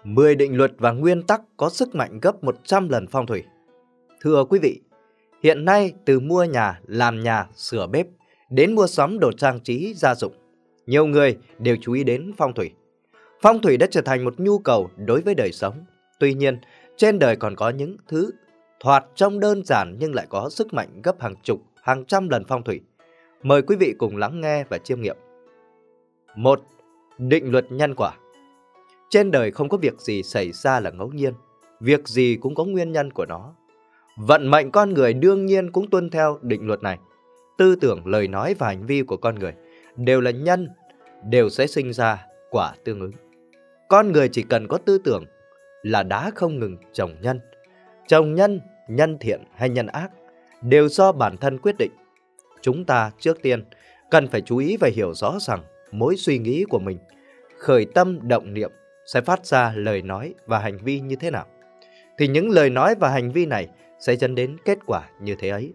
10 định luật và nguyên tắc có sức mạnh gấp 100 lần phong thủy. Thưa quý vị, hiện nay từ mua nhà, làm nhà, sửa bếp đến mua sắm đồ trang trí gia dụng, nhiều người đều chú ý đến phong thủy. Phong thủy đã trở thành một nhu cầu đối với đời sống. Tuy nhiên, trên đời còn có những thứ thoạt trông đơn giản nhưng lại có sức mạnh gấp hàng chục, hàng trăm lần phong thủy. Mời quý vị cùng lắng nghe và chiêm nghiệm. 1. Định luật nhân quả. Trên đời không có việc gì xảy ra là ngẫu nhiên, việc gì cũng có nguyên nhân của nó. Vận mệnh con người đương nhiên cũng tuân theo định luật này. Tư tưởng, lời nói và hành vi của con người đều là nhân, đều sẽ sinh ra quả tương ứng. Con người chỉ cần có tư tưởng là đá không ngừng trồng nhân. Trồng nhân, nhân thiện hay nhân ác đều do bản thân quyết định. Chúng ta trước tiên cần phải chú ý và hiểu rõ rằng mỗi suy nghĩ của mình, khởi tâm động niệm sẽ phát ra lời nói và hành vi như thế nào, thì những lời nói và hành vi này sẽ dẫn đến kết quả như thế ấy.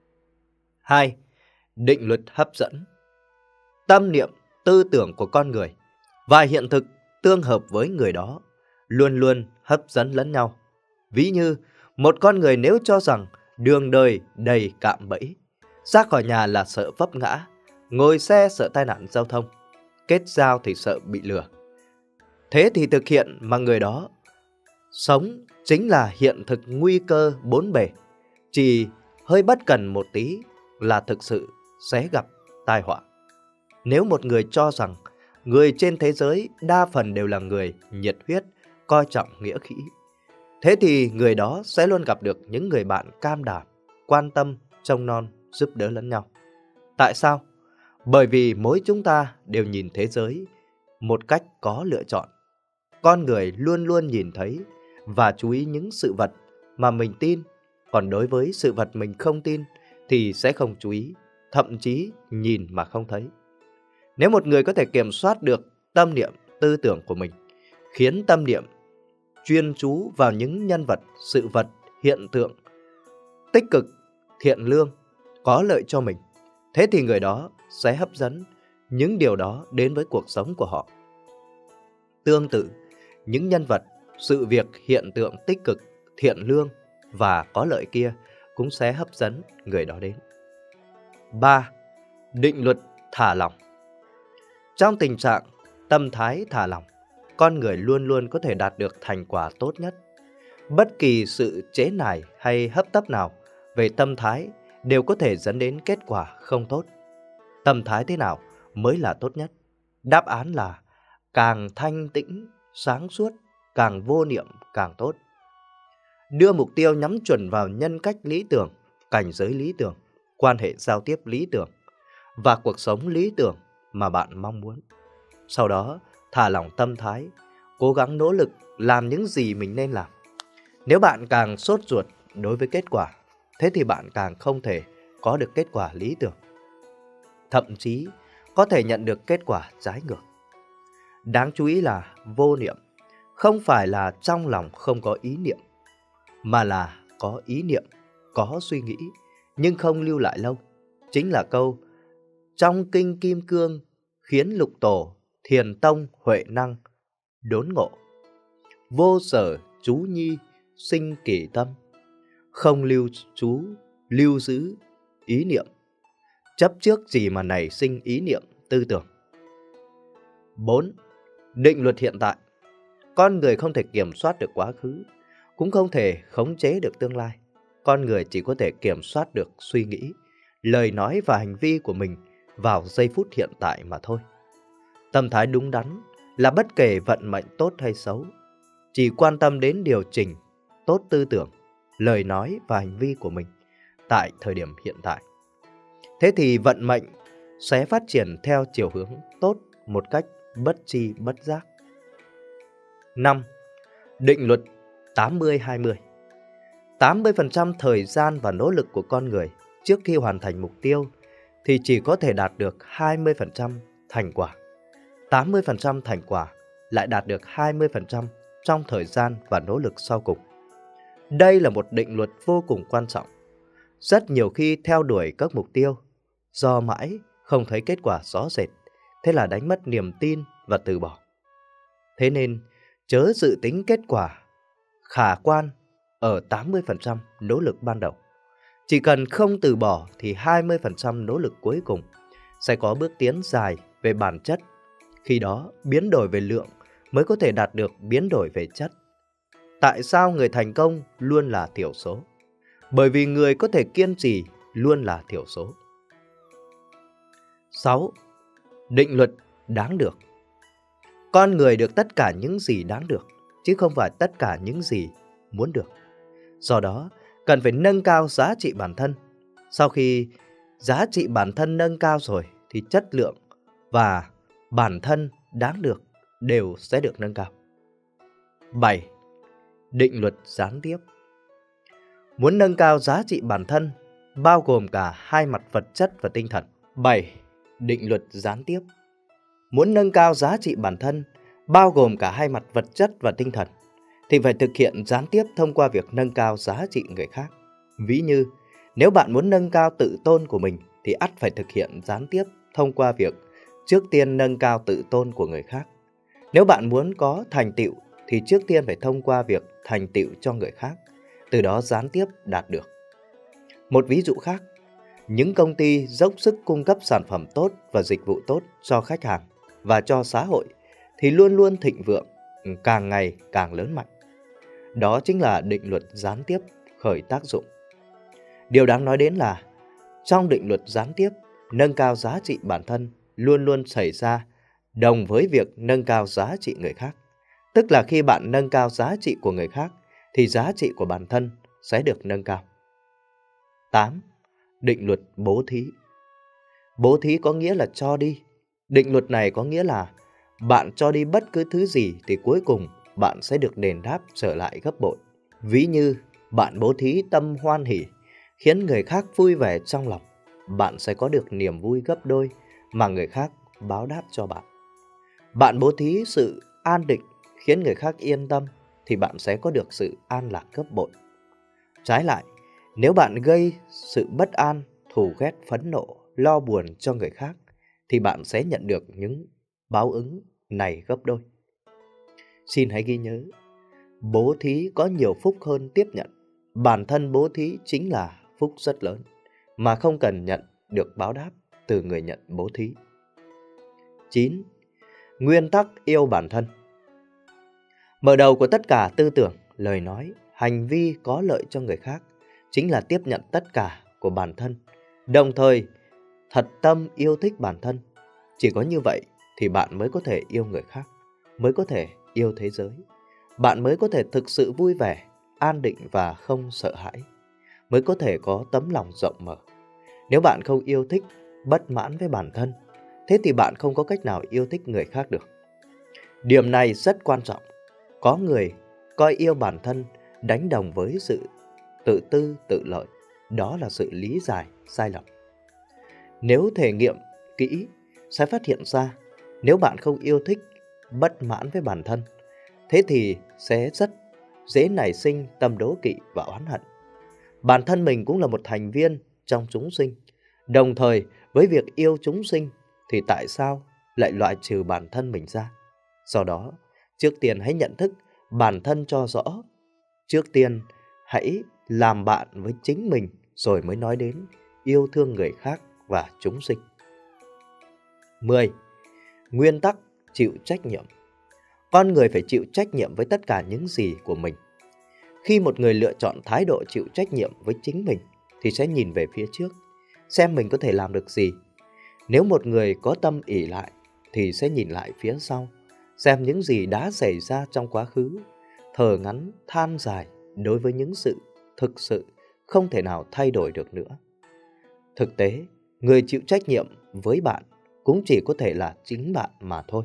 2. Định luật hấp dẫn. Tâm niệm, tư tưởng của con người và hiện thực tương hợp với người đó luôn luôn hấp dẫn lẫn nhau. Ví như một con người nếu cho rằng đường đời đầy cạm bẫy, ra khỏi nhà là sợ vấp ngã, ngồi xe sợ tai nạn giao thông, kết giao thì sợ bị lừa, thế thì thực hiện mà người đó sống chính là hiện thực nguy cơ bốn bề. Chỉ hơi bất cần một tí là thực sự sẽ gặp tai họa. Nếu một người cho rằng người trên thế giới đa phần đều là người nhiệt huyết, coi trọng nghĩa khí, thế thì người đó sẽ luôn gặp được những người bạn cam đảm, quan tâm, trông non, giúp đỡ lẫn nhau. Tại sao? Bởi vì mỗi chúng ta đều nhìn thế giới một cách có lựa chọn. Con người luôn luôn nhìn thấy và chú ý những sự vật mà mình tin, còn đối với sự vật mình không tin thì sẽ không chú ý, thậm chí nhìn mà không thấy. Nếu một người có thể kiểm soát được tâm niệm, tư tưởng của mình, khiến tâm niệm chuyên chú vào những nhân vật, sự vật, hiện tượng tích cực, thiện lương, có lợi cho mình, thế thì người đó sẽ hấp dẫn những điều đó đến với cuộc sống của họ. Tương tự, những nhân vật, sự việc, hiện tượng tích cực, thiện lương và có lợi kia cũng sẽ hấp dẫn người đó đến. 3. Định luật thả lỏng. Trong tình trạng tâm thái thả lỏng, con người luôn luôn có thể đạt được thành quả tốt nhất. Bất kỳ sự trễ nải hay hấp tấp nào về tâm thái đều có thể dẫn đến kết quả không tốt. Tâm thái thế nào mới là tốt nhất? Đáp án là càng thanh tĩnh, sáng suốt, càng vô niệm càng tốt. Đưa mục tiêu nhắm chuẩn vào nhân cách lý tưởng, cảnh giới lý tưởng, quan hệ giao tiếp lý tưởng và cuộc sống lý tưởng mà bạn mong muốn. Sau đó, thả lỏng tâm thái, cố gắng nỗ lực làm những gì mình nên làm. Nếu bạn càng sốt ruột đối với kết quả, thế thì bạn càng không thể có được kết quả lý tưởng. Thậm chí có thể nhận được kết quả trái ngược. Đáng chú ý là vô niệm không phải là trong lòng không có ý niệm, mà là có ý niệm, có suy nghĩ nhưng không lưu lại lâu. Chính là câu trong kinh Kim Cương khiến lục tổ, thiền tông, huệ năng đốn ngộ. Vô sở chú nhi sinh kỳ tâm, không lưu trú lưu giữ ý niệm, chấp trước gì mà nảy sinh ý niệm tư tưởng. 4. Định luật hiện tại. Con người không thể kiểm soát được quá khứ, cũng không thể khống chế được tương lai. Con người chỉ có thể kiểm soát được suy nghĩ, lời nói và hành vi của mình vào giây phút hiện tại mà thôi. Tâm thái đúng đắn là bất kể vận mệnh tốt hay xấu, chỉ quan tâm đến điều chỉnh tốt tư tưởng, lời nói và hành vi của mình tại thời điểm hiện tại. Thế thì vận mệnh sẽ phát triển theo chiều hướng tốt một cách bất tri bất giác. 5. Định luật 80-20. 80% thời gian và nỗ lực của con người trước khi hoàn thành mục tiêu thì chỉ có thể đạt được 20% thành quả. 80% thành quả lại đạt được 20% trong thời gian và nỗ lực sau cùng. Đây là một định luật vô cùng quan trọng. Rất nhiều khi theo đuổi các mục tiêu, do mãi không thấy kết quả rõ rệt, thế là đánh mất niềm tin và từ bỏ. Thế nên, chớ dự tính kết quả khả quan ở 80% nỗ lực ban đầu. Chỉ cần không từ bỏ thì 20% nỗ lực cuối cùng sẽ có bước tiến dài về bản chất. Khi đó, biến đổi về lượng mới có thể đạt được biến đổi về chất. Tại sao người thành công luôn là thiểu số? Bởi vì người có thể kiên trì luôn là thiểu số. 6. Định luật đáng được. Con người được tất cả những gì đáng được, chứ không phải tất cả những gì muốn được. Do đó, cần phải nâng cao giá trị bản thân. Sau khi giá trị bản thân nâng cao rồi, thì chất lượng và bản thân đáng được đều sẽ được nâng cao. 7. Định luật gián tiếp. Muốn nâng cao giá trị bản thân, bao gồm cả hai mặt vật chất và tinh thần. 7. Định luật gián tiếp. Muốn nâng cao giá trị bản thân, bao gồm cả hai mặt vật chất và tinh thần, thì phải thực hiện gián tiếp thông qua việc nâng cao giá trị người khác. Ví như, nếu bạn muốn nâng cao tự tôn của mình, thì ắt phải thực hiện gián tiếp thông qua việc trước tiên nâng cao tự tôn của người khác. Nếu bạn muốn có thành tựu, thì trước tiên phải thông qua việc thành tựu cho người khác, từ đó gián tiếp đạt được. Một ví dụ khác, những công ty dốc sức cung cấp sản phẩm tốt và dịch vụ tốt cho khách hàng và cho xã hội thì luôn luôn thịnh vượng, càng ngày càng lớn mạnh. Đó chính là định luật gián tiếp khởi tác dụng. Điều đáng nói đến là trong định luật gián tiếp, nâng cao giá trị bản thân luôn luôn xảy ra đồng với việc nâng cao giá trị người khác. Tức là khi bạn nâng cao giá trị của người khác thì giá trị của bản thân sẽ được nâng cao. 8. Định luật bố thí. Bố thí có nghĩa là cho đi. Định luật này có nghĩa là bạn cho đi bất cứ thứ gì thì cuối cùng bạn sẽ được đền đáp trở lại gấp bội. Ví như bạn bố thí tâm hoan hỉ, khiến người khác vui vẻ trong lòng, bạn sẽ có được niềm vui gấp đôi mà người khác báo đáp cho bạn. Bạn bố thí sự an định, khiến người khác yên tâm, thì bạn sẽ có được sự an lạc gấp bội. Trái lại, nếu bạn gây sự bất an, thù ghét, phẫn nộ, lo buồn cho người khác, thì bạn sẽ nhận được những báo ứng này gấp đôi. Xin hãy ghi nhớ, bố thí có nhiều phúc hơn tiếp nhận. Bản thân bố thí chính là phúc rất lớn, mà không cần nhận được báo đáp từ người nhận bố thí. 9. Nguyên tắc yêu bản thân. Mở đầu của tất cả tư tưởng, lời nói, hành vi có lợi cho người khác chính là tiếp nhận tất cả của bản thân, đồng thời thật tâm yêu thích bản thân. Chỉ có như vậy thì bạn mới có thể yêu người khác, mới có thể yêu thế giới. Bạn mới có thể thực sự vui vẻ, an định và không sợ hãi, mới có thể có tấm lòng rộng mở. Nếu bạn không yêu thích, bất mãn với bản thân, thế thì bạn không có cách nào yêu thích người khác được. Điểm này rất quan trọng. Có người coi yêu bản thân đánh đồng với sự tự tư, tự lợi. Đó là sự lý giải sai lầm. Nếu thể nghiệm kỹ, sẽ phát hiện ra nếu bạn không yêu thích, bất mãn với bản thân, thế thì sẽ rất dễ nảy sinh tâm đố kỵ và oán hận. Bản thân mình cũng là một thành viên trong chúng sinh. Đồng thời với việc yêu chúng sinh thì tại sao lại loại trừ bản thân mình ra? Do đó, trước tiên hãy nhận thức bản thân cho rõ. Trước tiên hãy làm bạn với chính mình, rồi mới nói đến yêu thương người khác và chúng sinh. 10. Nguyên tắc chịu trách nhiệm. Con người phải chịu trách nhiệm với tất cả những gì của mình. Khi một người lựa chọn thái độ chịu trách nhiệm với chính mình thì sẽ nhìn về phía trước, xem mình có thể làm được gì. Nếu một người có tâm ỷ lại thì sẽ nhìn lại phía sau, xem những gì đã xảy ra trong quá khứ, thở ngắn than dài đối với những sự thực sự không thể nào thay đổi được nữa. Thực tế, người chịu trách nhiệm với bạn cũng chỉ có thể là chính bạn mà thôi.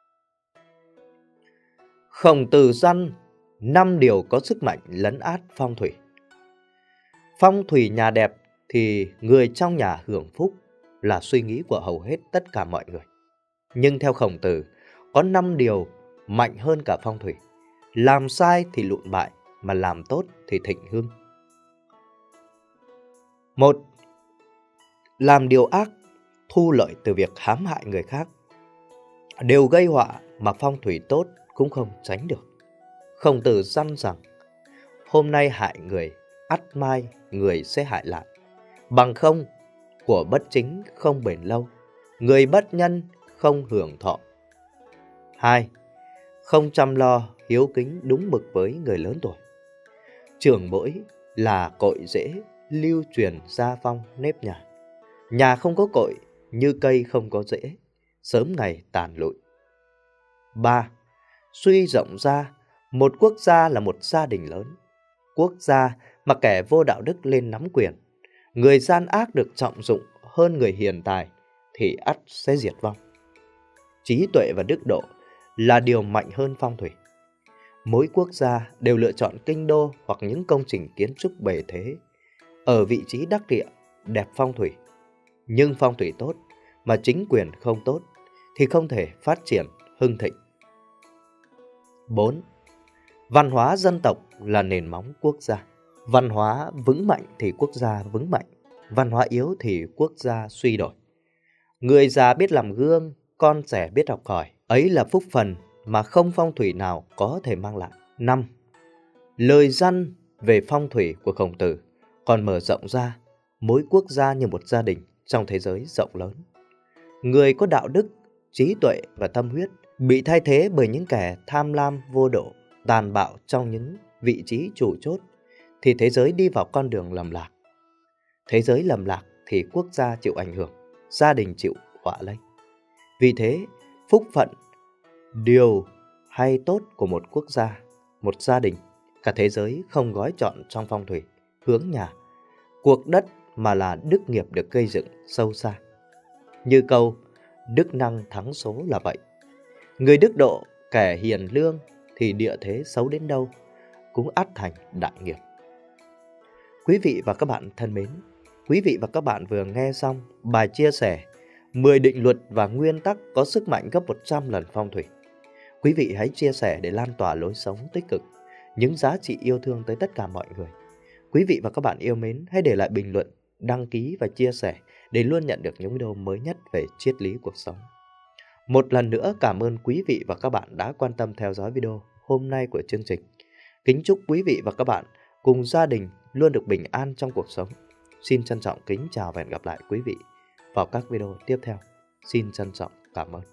Khổng Tử dặn 5 điều có sức mạnh lấn át phong thủy. Phong thủy nhà đẹp thì người trong nhà hưởng phúc là suy nghĩ của hầu hết tất cả mọi người. Nhưng theo Khổng Tử, có 5 điều mạnh hơn cả phong thủy. Làm sai thì lụn bại, mà làm tốt thì thịnh hưng. 1. Làm điều ác, thu lợi từ việc hãm hại người khác, đều gây họa mà phong thủy tốt cũng không tránh được. Khổng Tử răn rằng, hôm nay hại người, ắt mai người sẽ hại lại. Bằng không, của bất chính không bền lâu, người bất nhân không hưởng thọ. 2. Không chăm lo hiếu kính đúng mực với người lớn tuổi. Trưởng bối là cội rễ lưu truyền gia phong nếp nhà. Nhà không có cội như cây không có rễ, sớm ngày tàn lụi. 3. Suy rộng ra, một quốc gia là một gia đình lớn. Quốc gia mà kẻ vô đạo đức lên nắm quyền, người gian ác được trọng dụng hơn người hiền tài, thì ắt sẽ diệt vong. Trí tuệ và đức độ là điều mạnh hơn phong thủy. Mỗi quốc gia đều lựa chọn kinh đô hoặc những công trình kiến trúc bề thế, ở vị trí đắc địa, đẹp phong thủy. Nhưng phong thủy tốt mà chính quyền không tốt thì không thể phát triển hưng thịnh. 4. Văn hóa dân tộc là nền móng quốc gia. Văn hóa vững mạnh thì quốc gia vững mạnh, văn hóa yếu thì quốc gia suy đồi. Người già biết làm gương, con trẻ biết học hỏi, ấy là phúc phần mà không phong thủy nào có thể mang lại. 5. Lời răn về phong thủy của Khổng Tử còn mở rộng ra mỗi quốc gia như một gia đình trong thế giới rộng lớn. Người có đạo đức, trí tuệ và tâm huyết bị thay thế bởi những kẻ tham lam vô độ, tàn bạo trong những vị trí chủ chốt, thì thế giới đi vào con đường lầm lạc. Thế giới lầm lạc thì quốc gia chịu ảnh hưởng, gia đình chịu họa lây. Vì thế, phúc phận, điều hay tốt của một quốc gia, một gia đình, cả thế giới không gói chọn trong phong thủy, hướng nhà, cuộc đất, mà là đức nghiệp được gây dựng sâu xa. Như câu đức năng thắng số là vậy. Người đức độ, kẻ hiền lương thì địa thế xấu đến đâu cũng ắt thành đại nghiệp. Quý vị và các bạn thân mến, quý vị và các bạn vừa nghe xong bài chia sẻ 10 định luật và nguyên tắc có sức mạnh gấp 100 lần phong thủy. Quý vị hãy chia sẻ để lan tỏa lối sống tích cực, những giá trị yêu thương tới tất cả mọi người. Quý vị và các bạn yêu mến, hãy để lại bình luận, đăng ký và chia sẻ để luôn nhận được những video mới nhất về triết lý cuộc sống. Một lần nữa cảm ơn quý vị và các bạn đã quan tâm theo dõi video hôm nay của chương trình. Kính chúc quý vị và các bạn cùng gia đình luôn được bình an trong cuộc sống. Xin trân trọng kính chào và hẹn gặp lại quý vị vào các video tiếp theo. Xin trân trọng cảm ơn.